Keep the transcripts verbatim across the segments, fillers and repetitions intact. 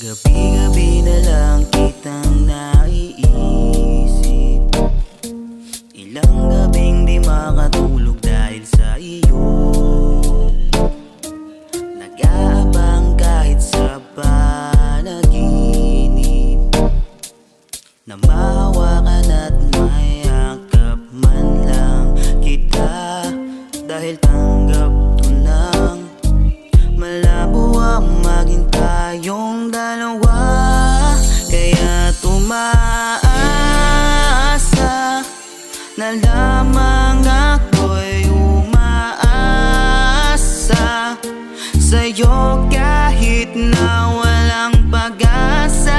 Gabi-gabi na lang kitang naiisip. Ilang gabing di makatulog dahil sa iyo. Nag-aabang kahit sa panaginip, na mahawakan at mayakap man lang kita. Dahil tanggap ko nang malabo ang maging tayong dalawa. Kaya tumaasa na lamang ako'y umaasa sa'yo kahit na walang pag-asa.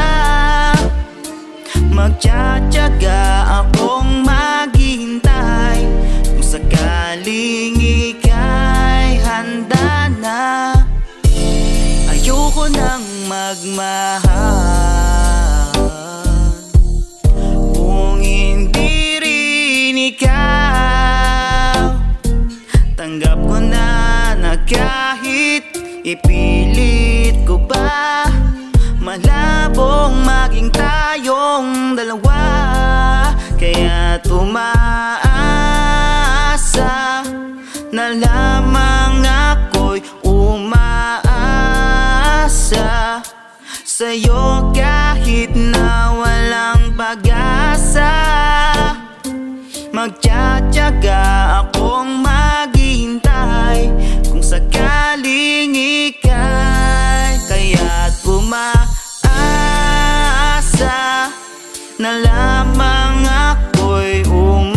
Magtsatsaga akong maghihintay kung sakaling ika'y handa na. Ayoko nang magmahal kung hindi rin ikaw. Tanggap ko na na kahit ipilit ko pa, malabong maging tayong dalawa. Kaya tumaasa na lamang ako'y umaasa sa'yo kahit na walang pag-asa. Magtsatsaga akong maghihintay kung sakaling ika'y kaya't umaasa na lamang ako'y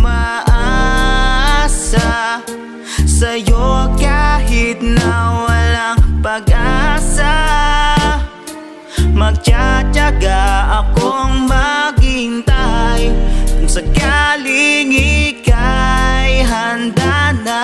umaasa sa'yo kahit na walang pag-asa. Magtsatsaga akong maghihintay kung sakaling ika'y handa na.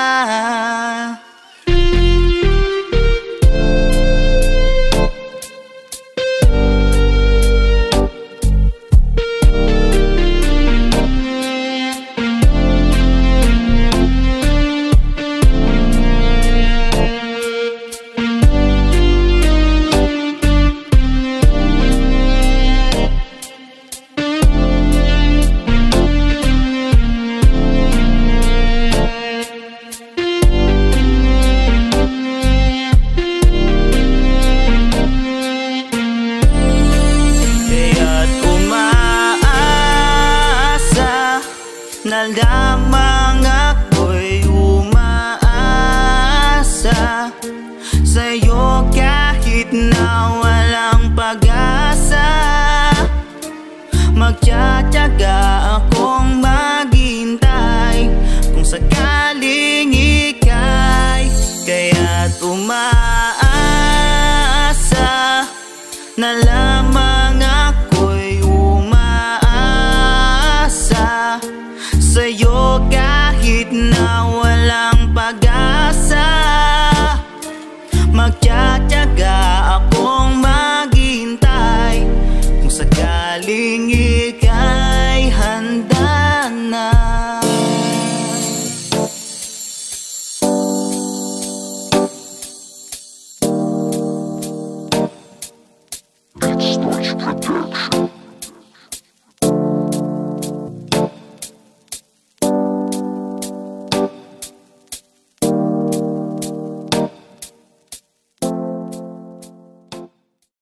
Na lamang ako'y umaasa sa'yo kahit na walang pag-asa. Magtsatsaga akong maghihintay kung sakaling ika'y kaya't umaasa na lamang